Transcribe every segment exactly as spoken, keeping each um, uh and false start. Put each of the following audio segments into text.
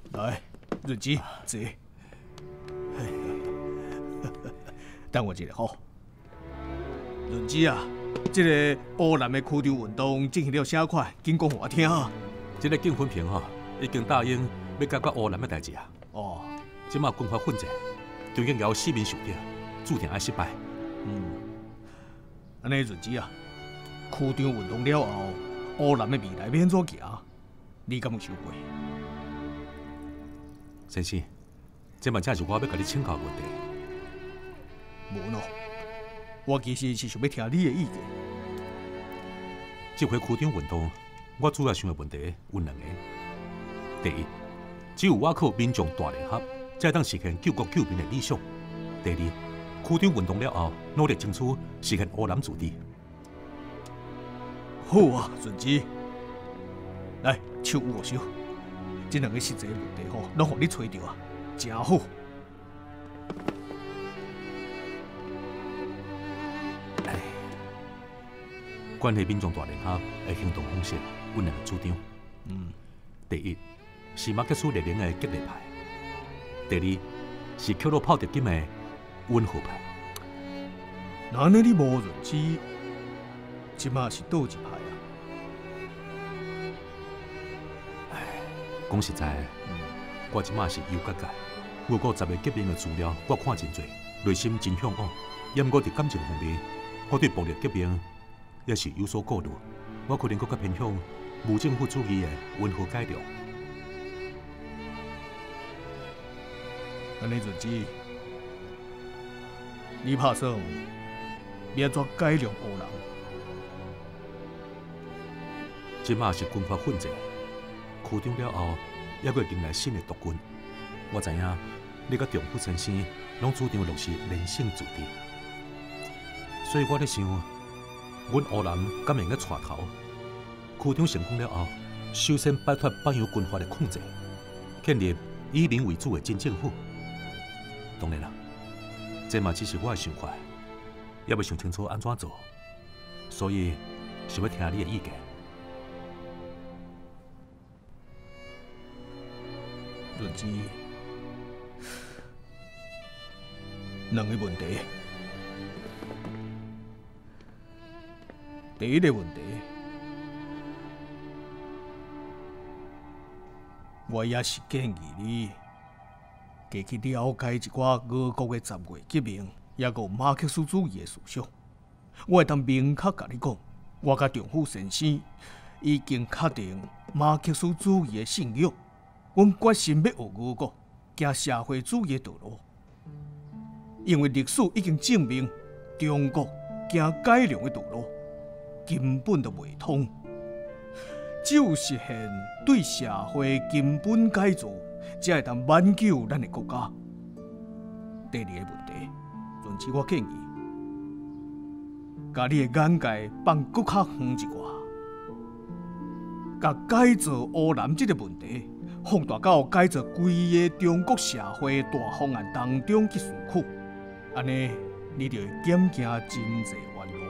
来，润之坐。等我一下吼。润之啊，这个乌南的区场运动进行了啥款？紧讲互我听啊。 这个景分平吼，已经答应要解决乌南的代志啊。 哦。 即马军阀混战，就已经有四面受敌，注定要失败。 嗯。安尼润之啊，区场运动了后，乌南的未来要安怎行？你敢有想过？ 先生，这嘛正是我要甲你请教的问题。 无喏，我其实是想要听你的意见。 这回区场运动，我主要想的问题有两个。第一，只有我靠民众大联合，才当实现救国救民的理想。第二，区场运动了后，努力争取实现乌南自治。 好啊，顺之，来手握手，这两个实际问题吼，拢互你找到啊，真好。 哎，关系民众大联合的行动方式，阮两个主张。嗯，第一是马克思列宁的激励派，第二是克洛炮特金的温和派。 那安尼你无润之，即马是倒一派啊？ 唉，讲实在，我即马是忧结结。我国十个革命的资料，我看真多，内心真向往。也毋过伫感情方面，我对暴力革命也是有所顾虑。我可能更较偏向无政府主义的温和改良。 安尼润之，你拍算要安怎改良乌南？ 即马是军阀混战，区长了后，还会迎来新的督军。我知影你甲丈夫先生拢主张落实连省自治，所以我咧想，阮乌南敢会用个带头？区长成功了后，首先摆脱北洋军阀的控制，建立以民为主的真政府。当然啦，这嘛只是我的想法，也未想清楚安怎做，所以想要听你的意见。 润之，两个问题。第一个问题，我也是建议你加去了解一寡俄国的十月革命，也有马克思主义的思想。我会当明确甲你讲，我甲丈夫先生已经确定马克思主义的信仰。阮决心要学俄国，行社会主义的道路，因为历史已经证明，中国行改良的道路根本就袂通。只有实现对社会根本改造，才会当挽救咱的国家。第二个问题，润之，我建议，甲你的眼界放搁较远一寡，甲改造乌南这个问题。放大到改造规个中国社会大方案当中去思考，安尼你就会减行真侪弯路。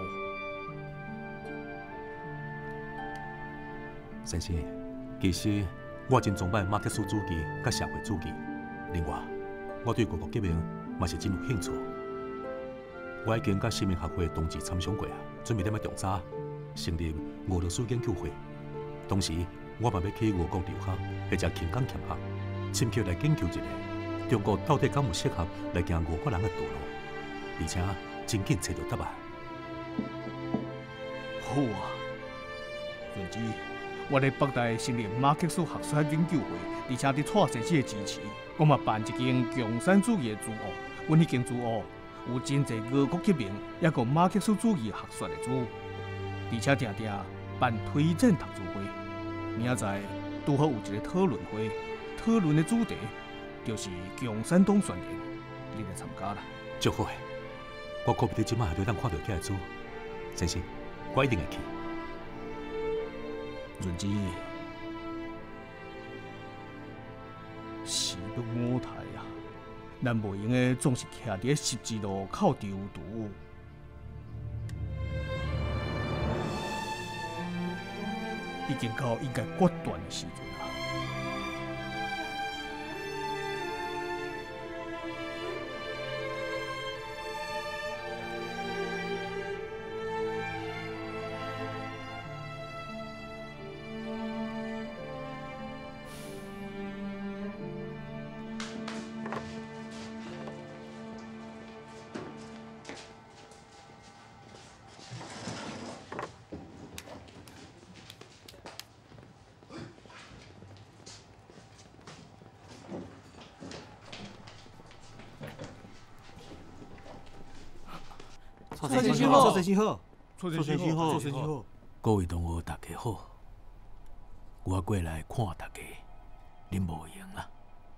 先生，其实我真崇拜马克思主义甲社会主义。另外，我对俄国革命嘛是真有兴趣。我已经甲新民学会同志参详过啊，准备踮咧长沙成立俄罗斯研究会，同时。我嘛要去俄国留学，或者勤工俭学，深刻来研究一下中国到底敢有适合来行俄国人的道路，而且真紧找到答案。 好啊，润之，我伫北大成立马克思学说研究会，而且伫蔡先生的支持，我嘛办一间共产主义的书屋。阮迄间书屋有真侪俄国革命，也有马克思主义学说的书，而且定定办推荐读书会。明仔载拄好有一个讨论会，讨论的主题就是共产党宣言，你来参加啦。 足好诶！我可不得即马就当看到这书，先生，我一定会去。 润之，时不我待啊，咱袂用的总是徛伫十字路口丢毒。已经到应该决断的时阵啊！ 蔡先生好，蔡先生好， 蔡先生好，蔡先生好。 各位同学，大家好，我过来看大家，恁无闲啊。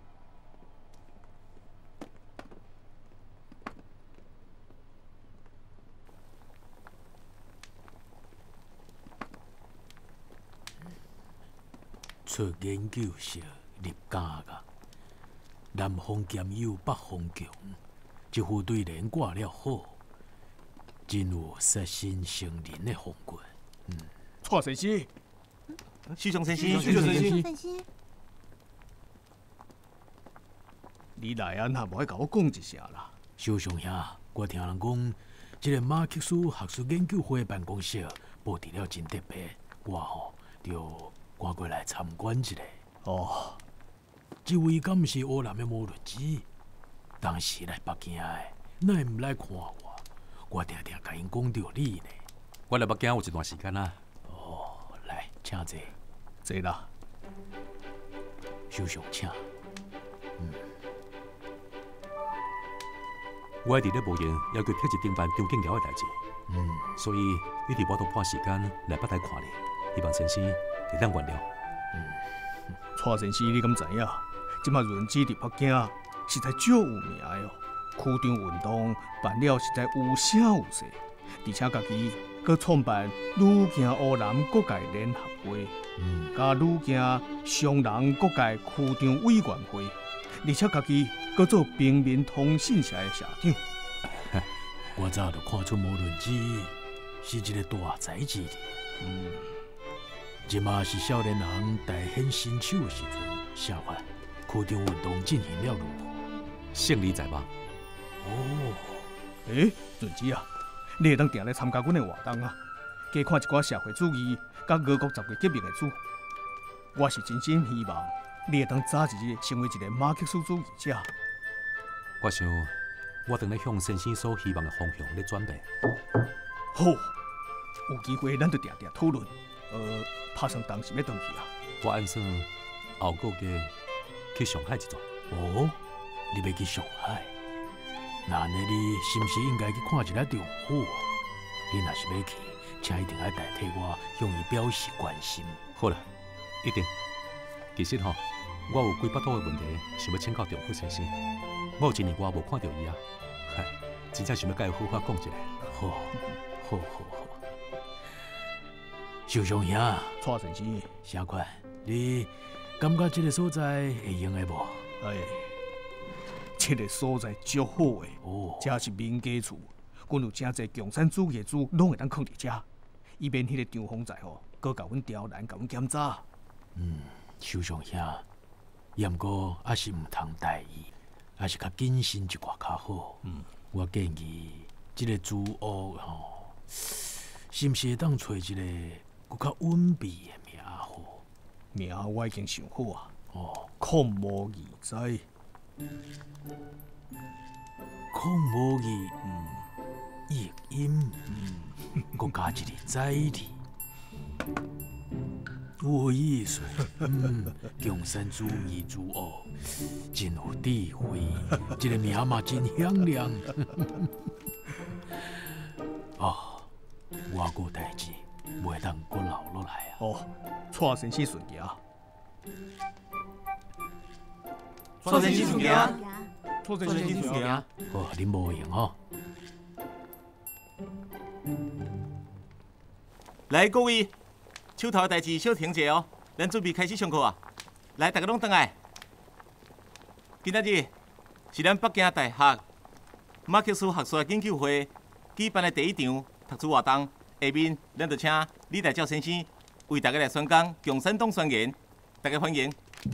出研究社入家噶，南方兼友，北方强，一副对联挂了好，真有率先成人的风骨。嗯， 蔡先生， 徐雄先生， 徐雄先生， 先生， 你来啊，那无爱甲我讲一声啦。 小上兄，我听人讲，这个马克思学术研究会办公室布置了真特别，我吼就赶过来参观一下。 哦， 这位敢毋是乌南的魔律师？当时来北京的，哪会毋来看我？我定定甲因讲着你呢。 我来北京有一段时间啦。 哦，来，请坐。 坐啦。 首相请。嗯。 我伫咧无闲，要求贴一顶班张敬尧的代志。 嗯。 所以你伫我都破时间来北台看你，希望先生会当原谅。 嗯。 蔡先生，你敢知影？即马润之伫北京实在足有名的哦，区场运动办了实在有声有势，而且家己佮创办女镜乌南各界联合会， 嗯， 甲女镜双人各界区场委员会，而且家己佮做平民通信社的社长。 我早就看出无论之是一个大才子的。 嗯， 即马是少年人大显身手的时阵，下发区场运动进行了如何？ 胜利在望。 哦， 诶，润之啊，你会当定来参加阮的活动啊，加看一寡社会主义甲俄国十月革命的书。我是真心希望你会当早日成为一个马克思主义者。 我想，我正咧向先生所希望的方向咧转变。 好，有机会咱就定定讨论。呃，拍算当时要回去啊？ 我按算后个月去上海一转。 哦，你要去上海？那安尼你是毋是应该去看一下丈夫？你若是要去，请一定要代替我向伊表示关心。 好啦，一定。其实吼，我有几百多个问题想要请教丈夫先生。我有一年我无看到伊啊，嗨，真正想要甲伊好好讲一下。 好，好，好，好。小上兄， 蔡先生， 啥款？你感觉这个所在会用的无？ 哎，这个所在足好的， 哦， 这是民家厝，阮有真侪共产主义的书，拢会当放伫遮，以免迄个张风在吼，搁甲阮刁难，甲阮检查。 嗯，小上兄，毋过还是毋通大意，还是较谨慎一寡较好。 嗯， 我建议这个主屋吼，是毋是会当找一个搁较稳备的名好？ 名我已经想好啊。 哦， 空无二哉。 空无义，嗯，译音，嗯，搁加一个载字，有意思。嗯，共产主义主屋真有智慧，这个名嘛真响亮。哦，我还有代志，袂当搁留落来啊。 哦，蔡先生顺行。 蔡先生顺行。 蔡蔡先生顺行。 好，恁无闲吼。 来，各位，手头的代志小停者哦，咱准备开始上课啊。来，大家拢回来。今仔日是咱北京大学马克思学术研究会举办的第一场读书活动。下面，咱就请李大教先生为大家来宣讲《共产党宣言》，大家欢迎。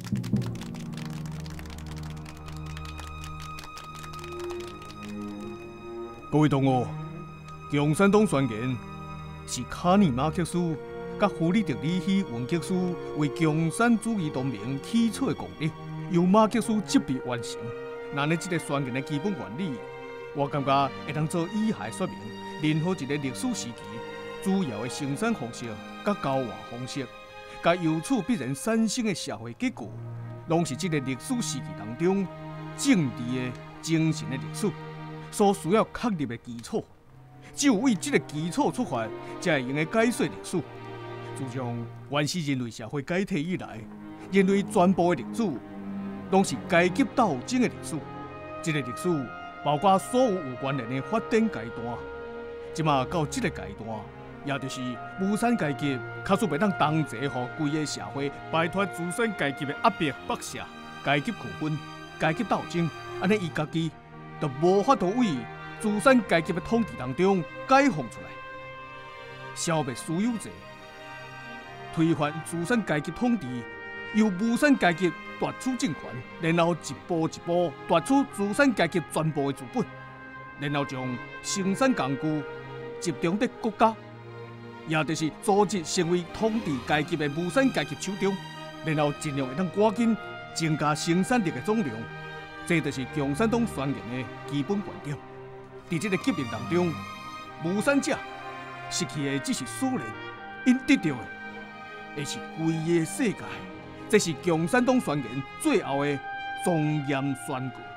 各位同学，《共产党宣言》是卡尔马克思甲弗里德里希·文克斯为共产主义同盟起草的公约，由马克思执笔完成。那呢，这个宣言的基本原理，我感觉会当做以下说明。任何一个历史时期，主要的生产方式、甲交换方式，甲由此必然产生的社会结果，拢是这个历史时期当中政治的精神的历史所需要确立的基础。 只有为这个基础出发，才会用个解说历史。自从原始人类社会解体以来，人类全部的历史拢是阶级斗争的历史。这个历史包括所有有关联的发展阶段。即马到这个阶段，也就是无产阶级确实袂当同齐，互规个社会摆脱资产阶级的压迫剥削、阶级区分、阶级斗争，安尼伊家己就无法度为资产阶级的统治当中解放出来，消灭私有制，推翻资产阶级统治，由无产阶级夺取政权，然后一步一步夺取资产阶级全部的资本，然后将生产工具集中在国家，也就是组织成为统治阶级的无产阶级手中，然后尽量会当赶紧增加生产力的总量。这就是共产党宣言的基本观点。在这个革命当中，无产者失去的只是数量，因得到的会是规个世界。这是共产党宣言最后的庄严宣告。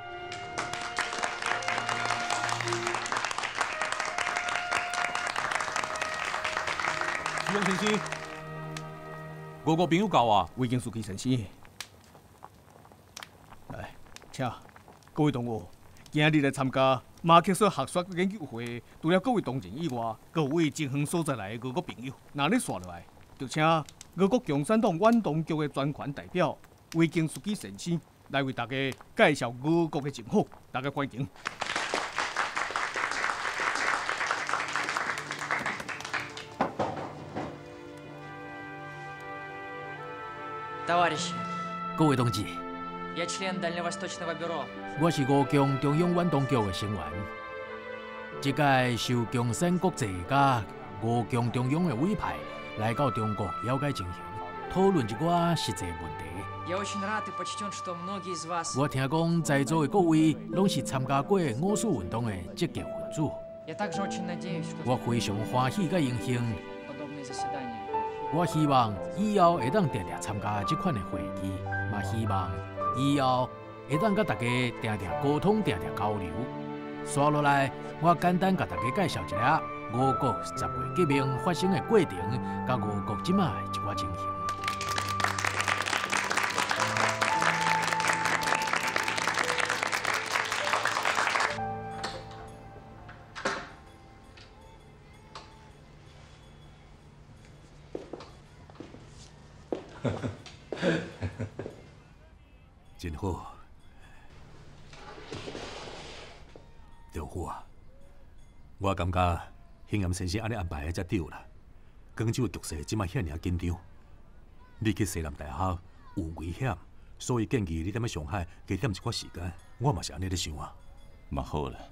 徐阳先生，五个朋友到啊， 魏经书记先生，来，请各位同学，今日来参加马克思学说研究会，除了各位同仁以外，各位前方所在来的五个朋友，若咧刷落来，就请俄国共产党远东局的专权代表魏经书记先生来为大家介绍俄国的情况，大家欢迎。 Товарищи, 各位同志， я член Дальневосточного бюро. 我是五强中央远东局的成员。这届受共产国际甲五强中央的委派，来到中国了解情形，讨论一寡实际问题。 Я очень рад и почтен, что многие из вас. 我听讲在座的各位拢是参加过五四运动的积极分子。 Я также очень надеюсь, что 我非常欢喜甲荣幸。 подобные заседания. 我希望以后会当常常参加这款的会议，嘛希望以后会当甲大家常常沟通、常常交流。刷落来，我简单甲大家介绍一下俄国十月革命发生的过程，甲俄国即卖一寡情形。 真好，丈夫啊，我感觉兴岩先生安尼安排的才对啦。广州的局势即摆遐尔紧张，你去西南大学有危险，所以建议你踮咧上海加点一寡时间。我嘛是安尼咧想啊。 嘛好啦，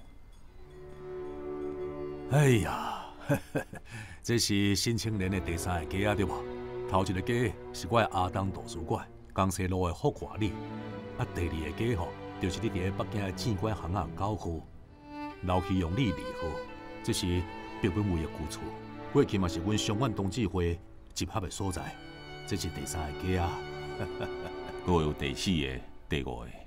哎呀，这是新青年的第三个家啊，对无？头一个家是我的阿东图书馆，江西路的福华里。 啊，第二个家吼，就是你伫咧北京的建管行啊九号，老希望你二号，这是标本位的居厝，过去嘛是阮上院同志会集合的所在，这是第三个家啊。 阁有第四个、第五个。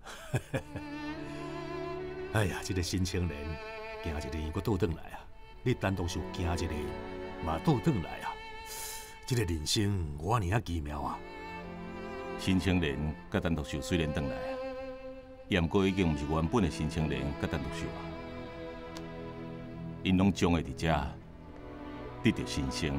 哎呀，这个新青年行一年，佫倒转来啊！你单独是有行一年，嘛倒转来啊！这个人生我尔啊奇妙啊！ 新青年甲单独秀虽然转来，也毋过已经毋是原本的新青年甲单独秀啊。因拢将会伫遮得到新生。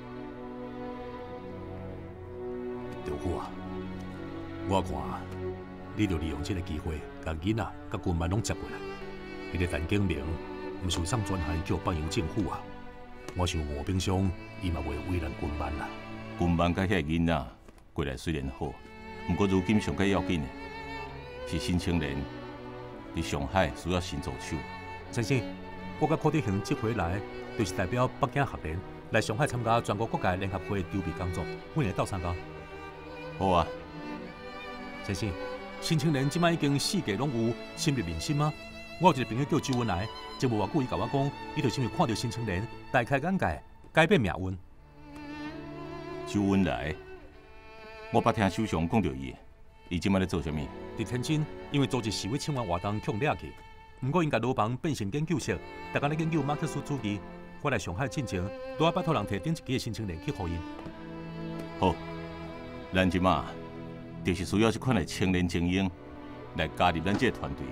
丈夫啊，我看你就利用这个机会，甲囡仔、甲军班拢接过来。你个陈景明毋是有送专函叫北洋政府啊？我想吴炳湘伊嘛袂为难军班啦。 军班甲遐个囡仔过来虽然好。 不过，如今上较要紧的是新青年伫上海需要新助手。 先生，我甲柯德雄这回来，就是代表北京学联来上海参加全国各界联合会筹备工作，阮会到参加。 好啊， 先生，新青年即摆已经四界拢有深入民心吗？我有一个朋友叫周文来，前无偌久伊甲我讲，伊就是因为看到新青年大开眼界，改变命运。 周文来。 我捌听首相讲到伊，伊即摆咧做啥物？ 伫天津，因为组织示威请愿活动，被掠去， 不过因甲罗邦变成研究室，大家咧研究马克思主义。我来上海进前，拄啊拜托人摕顶一期的申请联去互因。 好，咱即马就是需要这款的青年精英来加入咱这个团队。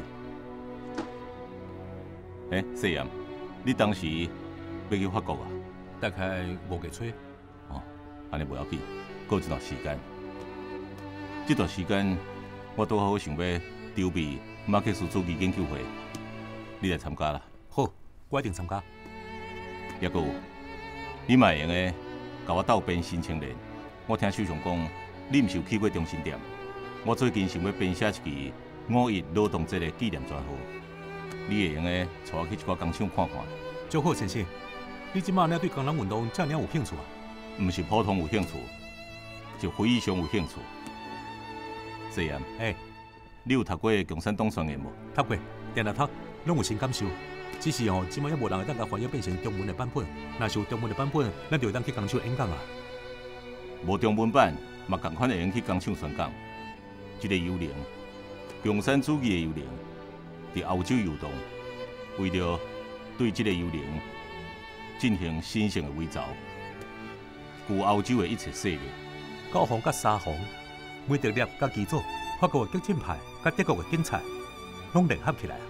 哎，谢阳，你当时要去法国啊？ 大概五月初。 哦，安尼无要紧，过一段时间。这段时间我拄好想要筹备马克思主义研究会，你来参加啦。 好，我一定参加。 也阁有，你嘛会用个甲我斗编新青年。我听首相讲，你毋是有去过中心店？我最近想要编写一期五一劳动节的纪念专号，你会用个带我去一寡工厂看看？ 就好，先生。你即马呢对工人运动这样有兴趣啊？ 毋是普通有兴趣，就非常有兴趣。谢言， 哎， 你有读过共产党宣言无？ 读过，定定读，拢有新感受。只是哦，即马也无人会当甲翻译变成中文的版本。若是有中文的版本，咱就会当去工厂演讲啊。 无中文版，嘛共款会用去工厂宣讲。这个幽灵，共产主义的幽灵，伫欧洲游动，为了对这个幽灵进行新型的伪造，旧欧洲的一切势力， 高方甲沙皇、美德列甲基佐、法国的激进派甲德国的警察，拢联合起来啊！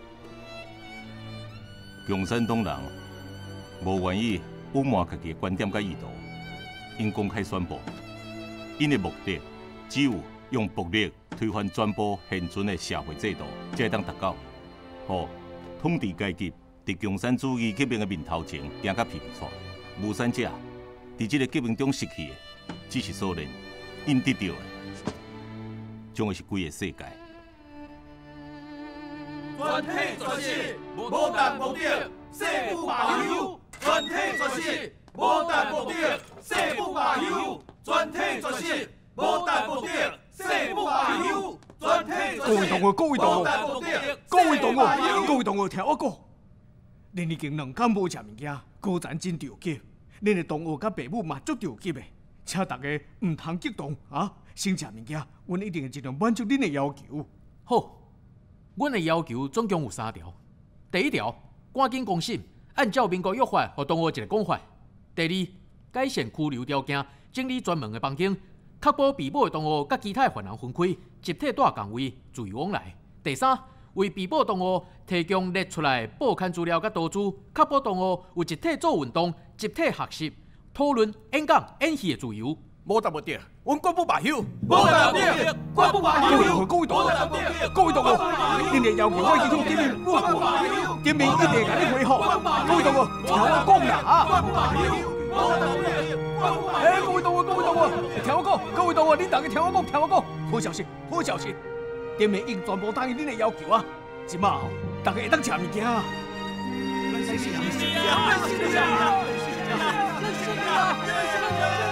共产党人无愿意隐瞒家己的观点甲意图，因公开宣布，因的目的只有用暴力推翻全部现存的社会制度，才会当达到，互统治阶级伫共产主义革命的面头前行甲皮皮喘。无产者伫这个革命中失去的，只是所连，因得到的，将会是规个世界。 全体绝食，无达目的，誓不罢休。全体绝食，无达目的，誓不罢休。全体绝食，无达目的，誓不罢休。全体各位同学，各位同学，各位同学，各位同学，听我讲，恁已经两天无食物件，果然真着急。恁的同学甲爸母嘛足着急的，请大家唔通激动啊！先食物件，阮一定会尽量满足恁的要求。 好。阮的要求总共有三条：第一条，赶紧公审，按照民国约法，互同学一个讲法；第二，改善拘留条件，整理专门的房间，确保被捕的同学甲其他犯人分开，集体住共位，自由往来；第三，为被捕同学提供列出来报刊资料甲图书，确保同学有集体做运动、集体学习、讨论、演讲、演戏的自由。 无达目的，阮绝不罢休。 无达目的，绝不罢休。各位同学，各位同学，恁的要求我已经向检民报过，检民一定会甲你回复。各位同学，听我讲啦啊！哎，各位同学，各位同学，听我讲，各位同学，恁大家听我讲，听我讲，好消息，好消息，检民已经全部答应恁的要求啊！即马后，大家会当吃物件啊！谢谢啊！谢谢啊！谢谢啊！谢谢啊！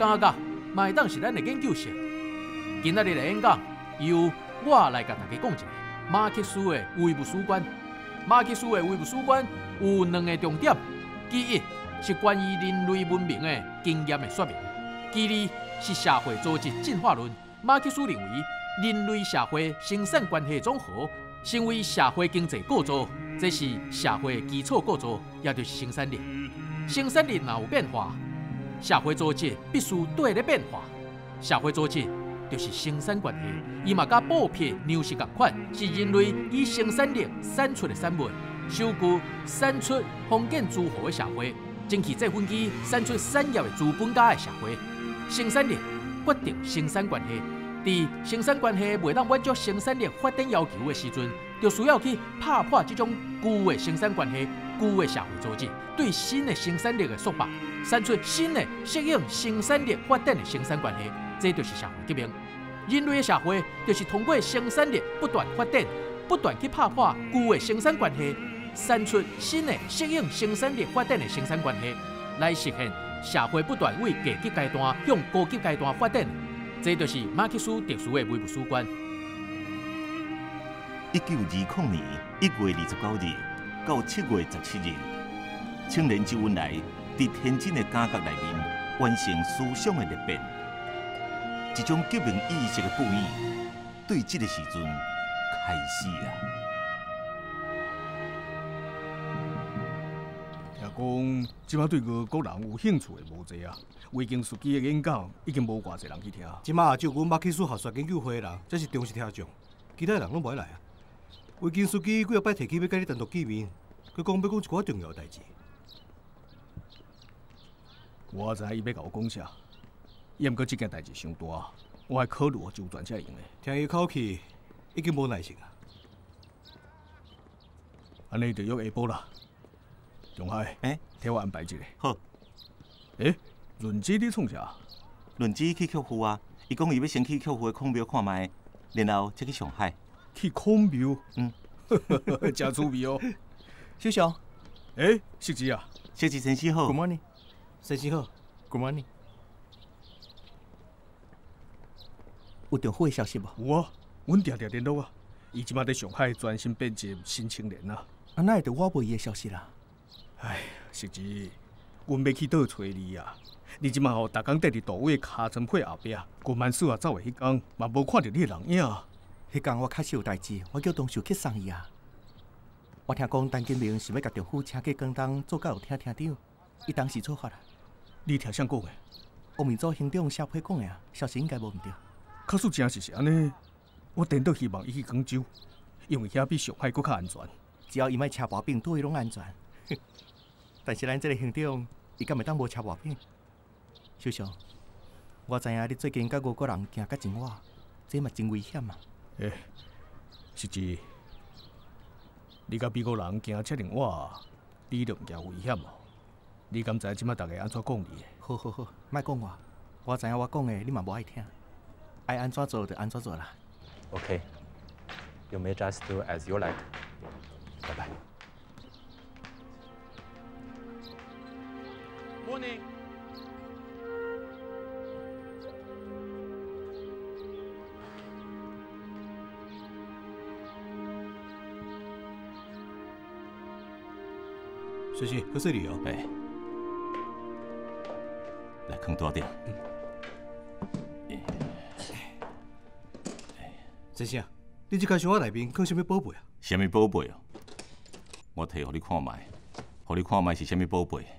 感觉嘛会当是咱的研究室。今仔日的演讲由我来甲大家讲一下马克思的唯物史观。马克思的唯物史观有两个重点：其一是关于人类文明的经验的说明；其二是社会组织进化论。马克思认为，人类社会生产关系总和成为社会经济构造，这是社会的基础构造，也就是生产力。生产力若有变化，社会组织必须对咧变化。社会组织就是生产关系，伊嘛甲布匹、粮食共款，是人类以生产力产出的产物，收据产出封建诸侯的社会，蒸汽制分机产出产业的资本家的社会。生产力决定生产关系，伫生产关系未当满足生产力发展要求的时阵，就需要去打破这种旧的生产关系、旧的社会组织对新的生产力的束缚，产出新的适应生产力发展的生产关系。这就是社会革命。人类的社会就是通过生产力不断发展，不断去打破旧的生产关系，产出新的适应生产力发展的生产关系，来实现社会不断为阶级阶段向高级阶段发展。这就是马克思特殊的唯物史观。 一九二零年一月二十九日到七月十七日，青年周恩来伫天津的感觉内面完成思想的裂变。一种革命意识的布演，对这个时阵开始啊！ 听讲，即马对俄国人有兴趣的无侪啊。维京斯基的演讲已经无偌侪人去听。 即马只有阮马克思学术研究会的人才是忠实听众，其他人拢无爱来啊。维京斯基几下摆提起要甲你单独见面，佢讲要讲一寡重要的代志。 我知伊要甲我讲啥。伊毋过即件代志伤大，我还考虑我周转才用的。 听伊口气，已经无耐性啊。 安尼就约下晡啦。荣海， 哎， 替我安排一个。 好。 哎，润之你创啥？ 润之去客户啊，伊讲伊要先去客户的孔庙看卖，然后再去上海。 去孔庙？ 嗯， 真趣味哦。 小翔， 哎，石之啊， 石之先生好。 Good morning， 先生好。Good morning。 有重要的消息无？ 有啊，阮定定联络啊。伊即马伫上海专心编辑《新青年》啊。 啊，哪会着我无伊的消息啦？ 唉，石之，阮要去倒找你啊！你即马吼，逐工踮伫道位卡针会后壁，古曼斯啊走的迄天，嘛无看到你的人影。 迄天我确实有代志，我叫同事去送伊啊。我听讲陈金明是要甲政府请假广东做教育厅厅长，伊当时做法啊。 你听谁讲的？ 吴明祖行长小批讲的啊，消息应该无毋对。 假使真是是安尼，我真倒希望伊去广州，因为遐比上海搁较安全。 只要伊莫车毛病，倒位拢安全。但是咱这个行长，伊敢会当无车毛病？小翔，我知影你最近甲五个人行甲真晚，这嘛真危险啊！ 诶、欸，是之，你甲美国人行遮尔晚，你就毋惊危险哦？你敢知即摆大家安怎讲你的？ 好好好，莫讲我，我知影我讲的你嘛无爱听，爱安怎做就安怎做啦。 Okay, you may just do as you like. 拜拜。 Morning。 先生，搁说你哦。 哎，来扛大点。 先生，你这间箱仔内面放什么宝贝啊？ 什么宝贝哦？我摕互你看卖，互你看卖是什么宝贝？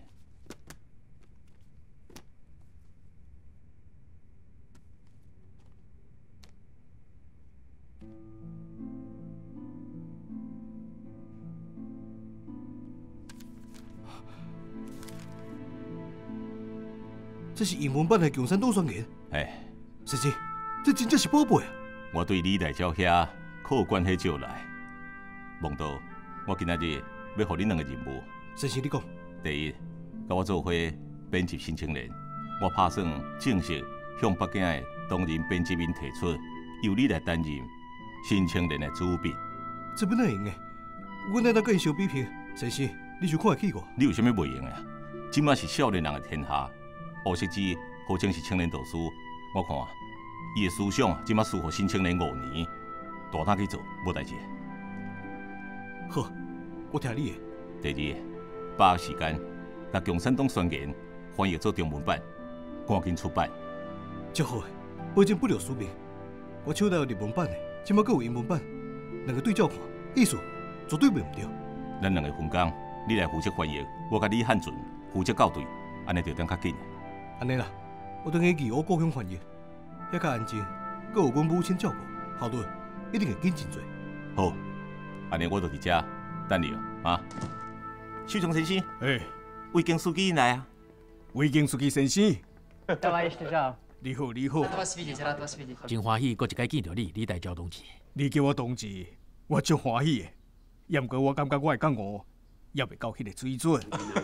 这是英文版的《共产党宣言》。 哎， 先生，这真正是宝贝啊！ 我对你来招遐靠关系招来，望到我今仔日要互你两个任务。 先生，你讲。 第一，甲我做伙编辑《新青年》，我打算正式向北京的当任编辑员提出，由你来担任《新青年》的主编。 这本哪用的？阮哪能跟伊相比拼？先生，你想看会起我？ 你有啥物袂用的？即马是少年人的天下。吴锡之号称是青年导师，我看伊的思想啊，即马适合新青年五年，大胆去做，无代志。 好，我听你的。第二，把握时间，把《共产党宣言》翻译做中文版，赶紧出版。 真好，保证不留署名。我手内有日文版的，即马阁有英文版，两个对照看，意思绝对袂唔对。 咱两个分工，你来负责翻译，我甲李汉俊负责校对，安尼就当较紧。 安尼啦，我等下二五故乡翻译，遐较安静，阁有阮母亲照顾，效率一定会紧真多。 好，安尼我就伫遮等你啊。秀忠先生， 哎， 卫经书记来啊。 卫经书记先生， Товарищ лежал. 你好，你好。 Рад вас видеть, рад вас видеть. 真欢喜，搁一摆见到你，李大交同志。 你叫我同志，我足欢喜的。也毋过我感觉我的讲话也未到迄个水准。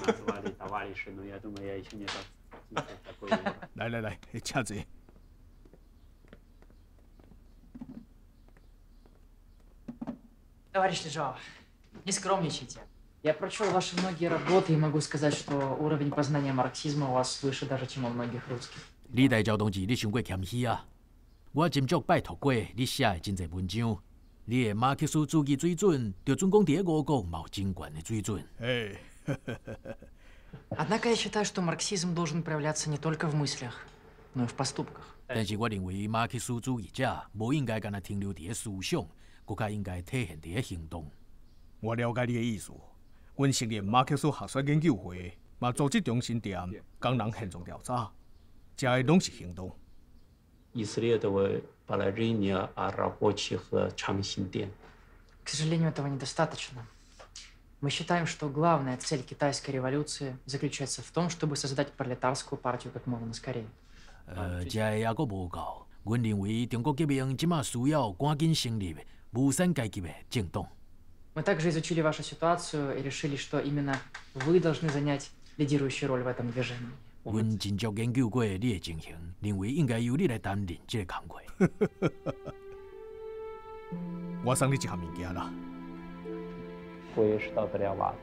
来来来，请坐。 Товарищ Лежал, не скромничайте. Я прочел ваши многие работы и могу сказать, что уровень познания марксизма у вас выше даже, чем у многих русских. 李大交同志，你伤过谦虚啊！我斟酌拜托过你写的真侪文章，你的马克思主义水准，就准讲伫咧五国嘛有真悬的水准。 哎， Однако я считаю, что марксизм должен проявляться не только в мыслях, но и в поступках. 但是我认为马克思主义者无应该干那停留伫咧思想，更加应该体现伫咧行动。 我了解你的意思。阮成立马克思学说研究会，嘛组织中心店工人现状调查，这的拢是行动。 исследовать положение рабочих чангсин店。 К сожалению, этого недостаточно. Мы считаем, что главная цель китайской революции заключается в том, чтобы создать пролетарскую партию как можно скорее. 呃，这个还阁无够。阮认为中国革命即马需要赶紧成立无产阶级的政党。 Мы также изучили вашу ситуацию и решили, что именно вы должны занять лидирующую роль в этом движении. 阮真足研究过你的情形，认为应该由你来担任这个工作。 我送你一项物件啦。 我也是到得了吧。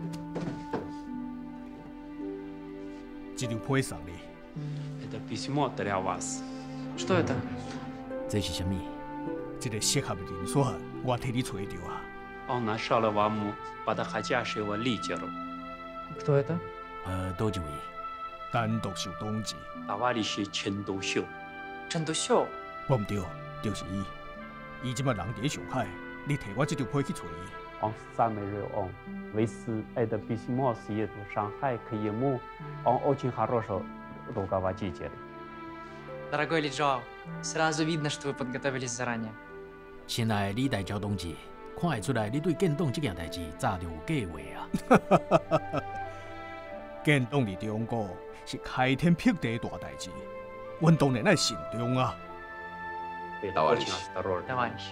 这张批送你。 Это письмо для вас. Что это? 这是什么？ 这个适合的人选，我替你找着啊。 Он нашел вам подходящего лидера. Кто это? 呃，倒一位。 单独秀同志。 товарищ陈独秀。 陈独秀？ 无唔对，就是伊。伊即摆人伫上海，你摕我这张批去找伊。 Он самый же он. Вы с это письмо съедет в Шанхай к ему. Он очень хороший руководитель. Дорогой Ли Джоу, сразу видно, что вы подготовились заранее. 亲爱的李大交同志。 看会出来，你对建党这件代志早就有计划啊！ 建党伫中国是开天辟地大代志，阮当然爱慎重啊。 Товарищ осторожно. Товарищ.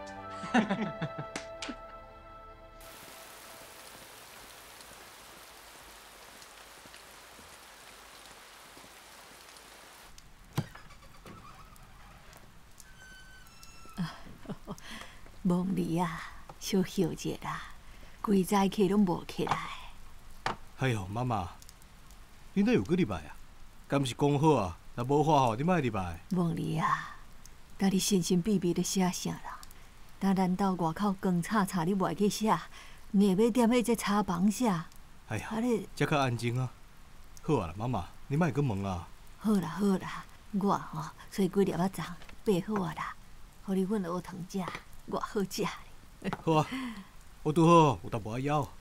梦里啊，小休者啦，规早起拢无起来。 哎呦，妈妈，你哪有个礼拜啊？敢是讲好啊？若无话吼，你莫礼拜。 梦里啊，甲你神神秘秘的写啥啦？当咱兜外口光吵吵，你袂去写，硬要踮喺这茶房写。 哎呀，这较安静啊。好啊啦，妈妈，你莫去问啊。 好啦好啦，我吼揣几粒仔粽备好啊啦，互你混蚵汤食。 我好食咧。 好啊，我拄好有淡薄仔枵。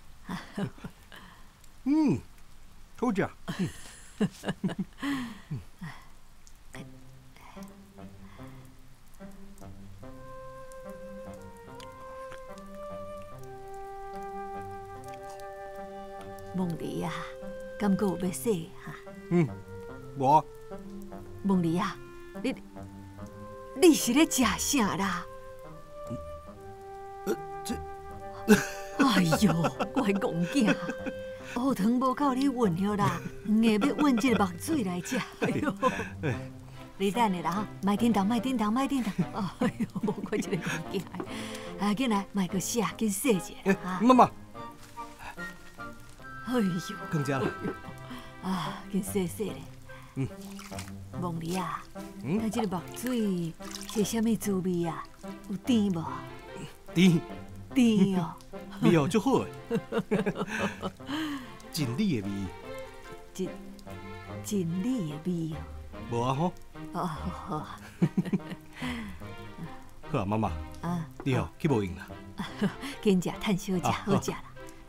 嗯，好食。 梦里啊，敢阁有要洗哈？ 嗯，无。 梦里啊，你你是咧食啥啦？ 哎呦，我的戆囝，蚵汤无够你运了啦，硬要运这个墨水来食。哎呦，你等下啦哈，莫点动，莫点动，莫点动。哎呦，我这个戆囝，啊，紧来，莫阁写，紧洗一下哈。 妈妈。 哎呦， 更加了。 啊，紧洗洗咧。 嗯。 梦里啊， 嗯， 咱这个墨水是啥物滋味啊？有甜无？ 甜。 甜哦。 味哦，足好诶。真理的味。 真真理的味哦。 无啊吼。 哦，好好啊。 好啊，妈妈。 啊。 你哦，去无用啦。 紧食，趁小食，好食啦。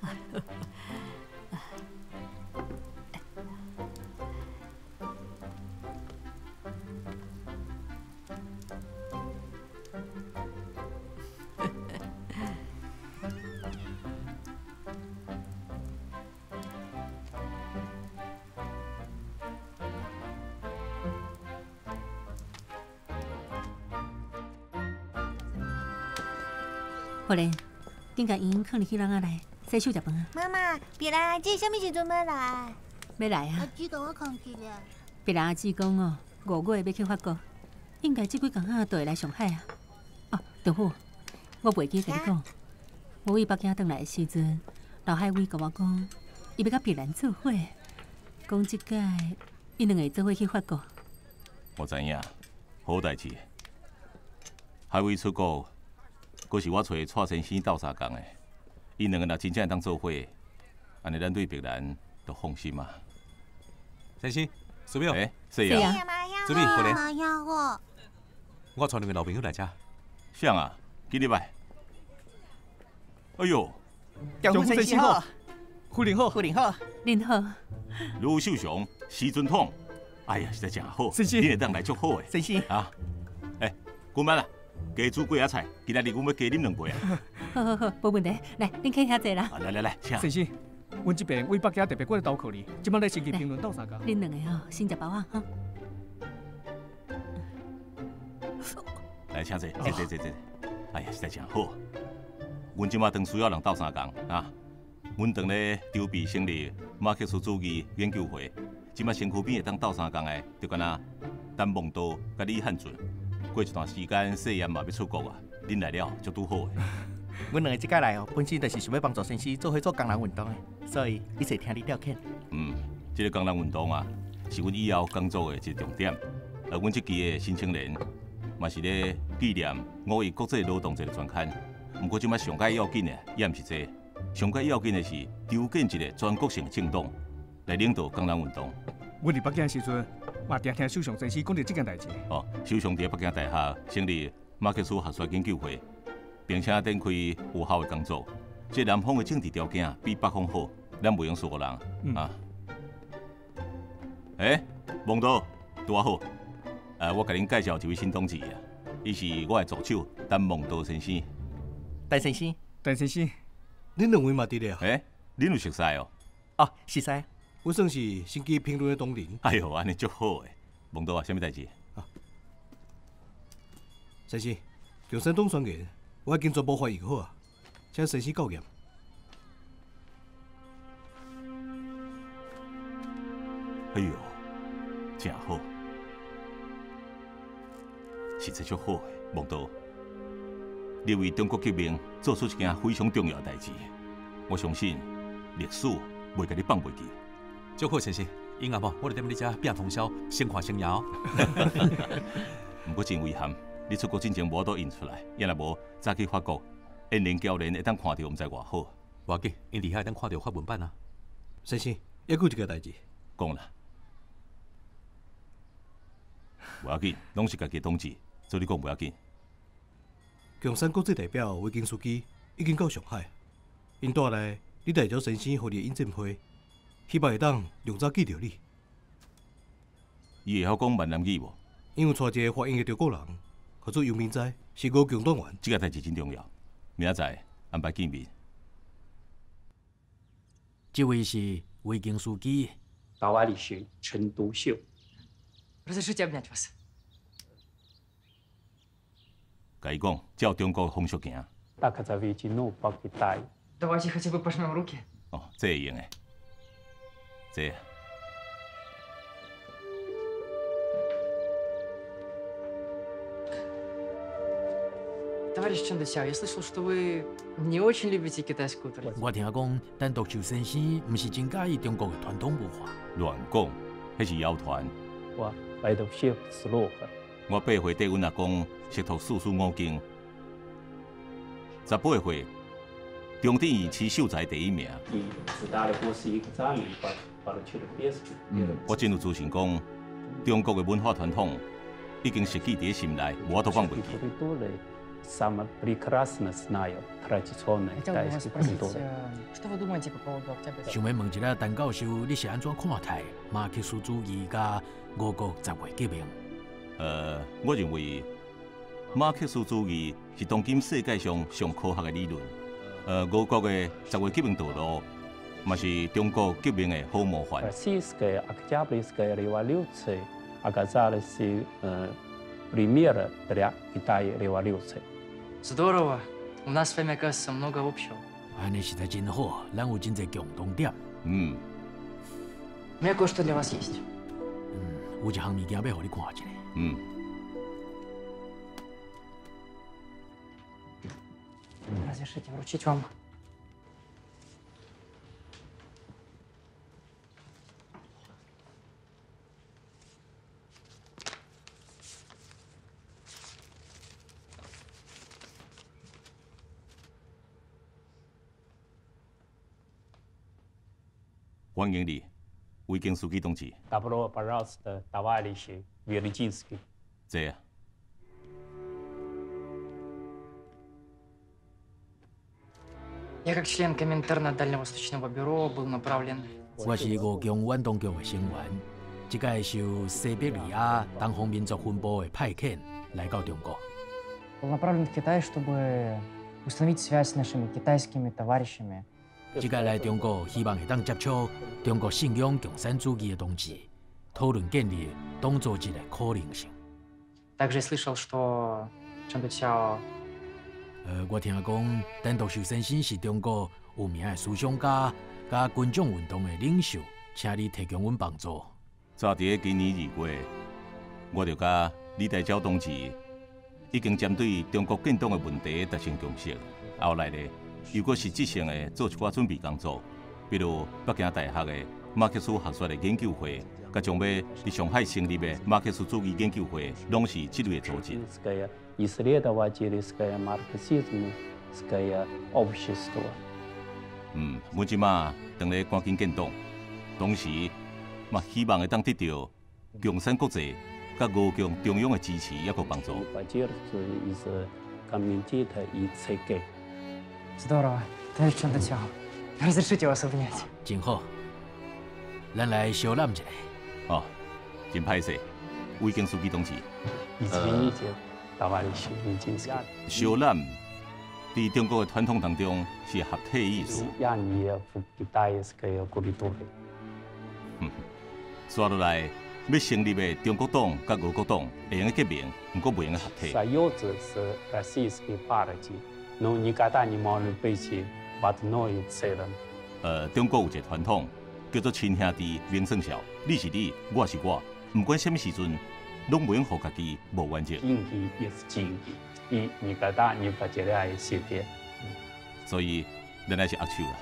好嘞，顶甲因可能去人仔来洗手食饭啊。 妈妈，别人阿姊什么时阵要来？ 要来啊！ 阿姊甲我扛起了。 别人阿姊讲哦，五月要去法国，应该这几工啊都会来上海啊。哦，长虎，我袂记甲你讲，我为北京回来的时阵，老海威甲我讲，伊要甲别人做伙，讲即届伊两个做伙去法国。 我知影，好代志。海威出国。佫是我找蔡先生斗相共的，因两个若真正会当做伙，安尼咱对别人就放心嘛。 先生，苏淼， 哎，是呀， 准备过来。 妈呀我， 我带两个老朋友来遮。 像啊，今日来。哎呦， 长副先生好， 夫人好， 夫人好， 您好。 卢秀雄、徐尊统，哎呀，实在真好， 先生， 你会当来足好诶。 先生啊，哎，姑妈啦。加煮几啊菜，今仔日阮要加啉两杯啊！ 好好好，无问题。来，恁客遐坐啦。 来来来，请。 先生，阮这边为北京特别过来投靠你，即摆咧星期评论斗相共。 恁两个吼，先食饱啊哈。 来，请坐，坐坐坐坐。哎呀，实在真好。阮即摆当需要人斗相共啊！阮当咧筹备成立马克思主义研究会，即摆身躯边会当斗相共的，就敢若陈梦道甲李汉俊。过一段时间，誓言嘛要出国啊！恁来了就拄好诶。 阮两个即届来哦，本身就是想要帮助先生做伙做工人运动诶，所以一直听你调遣。 嗯，这个工人运动啊，是阮以后工作的一个重点。而阮这期的新青年，嘛是咧纪念五一国际劳动节的专刊。不过即摆上界要紧的，也毋是这，上界要紧的是筹建一个全国性的政党，来领导工人运动。 阮伫北京的时阵，嘛常听首相先生讲到这件代志。 哦，首相伫北京大学成立马克思学术研究会，并且展开有效的工作。这南方的政治条件比北方好，咱袂用说人、嗯、啊。哎、欸，望到多好！呃，我甲恁介绍一位新同志啊，伊是我的助手陈望道先生。 陈先生， 陈先生， 恁两位嘛伫咧啊？ 哎、欸，恁有熟悉哦？ 哦，熟悉。 我算是新机评论的同仁。 哎呦，安尼足好诶！望到啊，啥物代志？ 啊，先生，共产党宣言我已经全部翻译好啊，请先生考验。 哎呦，真好，实在足好诶！望到，你为中国革命做出一件非常重要的代志，我相信历史袂甲你放袂记。 祝贺先生，因阿某，我哋踮你遮拼通宵，先看先摇。 不过真遗憾，你出国进前无都印出来，要若无早去法国，演练教练会当看到，毋知偌好。 无要紧，因伫遐会当看到法文版啊。 先生，还有一个代志， 讲啦，无要紧，拢是家己同志，做你讲无要紧。 共产国际代表魏经书记已经到上海，因带来你代表先生互你的引荐会。希望会当用早记着你。 伊会晓讲闽南语无？ 因为带一个发音的中国人，合作游民仔是五共党员。 这个代志真重要，明仔载安排见面。 这位是魏经书记， 大外理学陈独秀。 Разрешите обнять вас。 甲伊讲，照中国方式行。 Давайте хотя бы пожмем руки。 哦，这会用诶。 这。 Товарищ Чандасяо, я слышал, что вы не очень любите китайскую традицию. 我听讲，咱独秀先生毋是真介意中国的传统文化。 乱讲，迄是谣传。 话，来到些思路哈。 我八岁跟阮阿公熟读四书五经，十八岁中典以持秀才第一名。嗯，我真有自信讲，中国的文化传统已经实际伫心内，无法度放袂记。 Самое прекрасное знаю традиционное китайский культуру. Что вы думаете по поводу Октябрьского? 想要问一下陈教授，你是安怎看待马克思主义甲五国十月革命？ 呃，我认为马克思主义是当今世界上上科学的理论。呃，五国的十月革命道路，嘛是中国革命的好模范。 Российская Октябрьская революция оказалась примером для Китая революции. Здорово. У нас с вами, оказывается, много общего. 安尼实在真好，咱有真侪共同点。 嗯。 У меня кое-что для вас есть. 嗯，有一项物件要互你看一下。 嗯。 Разрешите вручить вам. 欢迎你，卫经书记同志。 Добро пожаловать, товарищи Верджинский. 这啊。 Я как член Коминтерна Дальневосточного бюро был направлен. 我是五强运动局的成员，这届受西伯利亚东方民族分部的派遣来到中国。 Был направлен в Китай, чтобы установить связь с нашими китайскими товарищами. 这届来中国，希望会当接触中国信仰共产主义的同志，讨论建立党组织的可能性。 Также я слышал, что Чан Дуцяо 呃，我听讲，陈独秀先生是中国有名的思想家，甲群众运动的领袖，请你提供阮帮助。 早伫今年二月，我就甲李大钊同志已经针对中国建党的问题达成共识。后来呢，又搁实质性的做一寡准备工作，比如北京大学的马克思学说的研究会，甲将要伫上海成立的马克思主义研究会，拢是这类组织。 исследовательское марксизмское общество. 嗯，阮即马当咧赶紧建党，同时嘛希望会当得到共产国际甲五强中央的支持，也个帮助。 Здорово, товарищ Чан Дуцяо. Разрешите вас обнять. 真好，咱来小览一下。 哦，真歹势，卫经书记同志。 Извините. 小览在中国的传统当中是合体艺术。嗯，刷落来要成立的中国党甲俄国党会用革命，不过袂用合体。 Союз с российской партией, но никогда не может быть в одной целом. 呃，中国有一个传统叫做亲兄弟明算账，你是你，我是我，不管什么时阵。 拢袂用互家己无完整。所以，咱还是握手啦。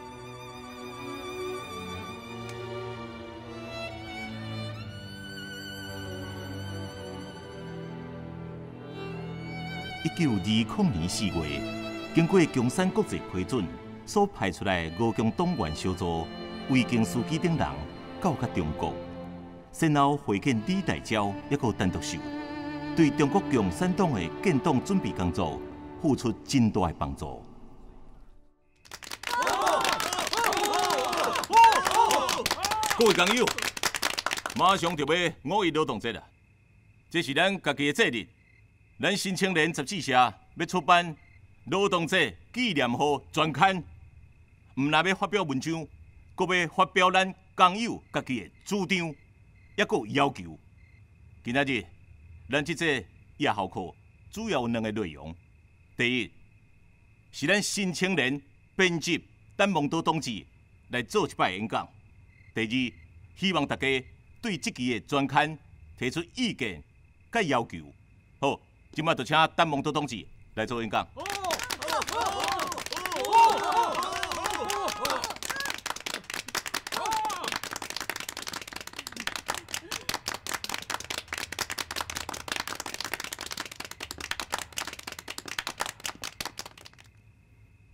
一九二零年四月，经过共产国际批准，所派出来五强党员小组，卫经书记等人到甲中国。 先后会见李大钊，一个陈独秀，对中国共产党的建党准备工作付出真大的帮助。各位朋友，马上就要五一劳动节啦，这是咱家己的责任。咱新青年杂志社要出版劳动节纪念号专刊，唔但要发表文章，阁要发表咱工友家己的主张。 也阁有要求。今仔日，咱即个夜校课主要有两个内容：第一，是咱新青年编辑陈孟德同志来做一摆演讲；第二，希望大家对即期的专刊提出意见甲要求。好，今麦就请陈孟德同志来做演讲。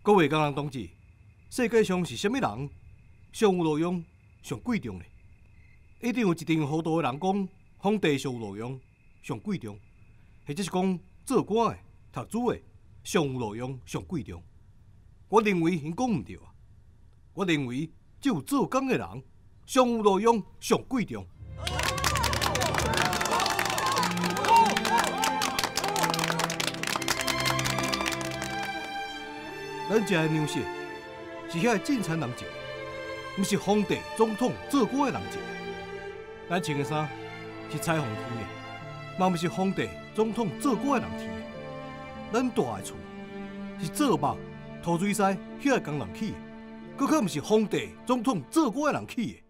各位工人同志，世界上是啥物人上有路用、上贵重呢？一定有一定糊涂的人讲，皇帝上有路用、上贵重，或者是讲做官的、读书的上有路用、上贵重。我认为因讲毋对啊！我认为只有做工的人上有路用、上贵重。咱食的粮食是遐进产人食的，毋是皇帝、总统做官的人食的。咱穿的衫是彩虹天的，嘛毋是皇帝、总统做官的人穿的。咱住的厝是做木、土水师遐个工人起的，搁较毋是皇帝、总统做官的人起的。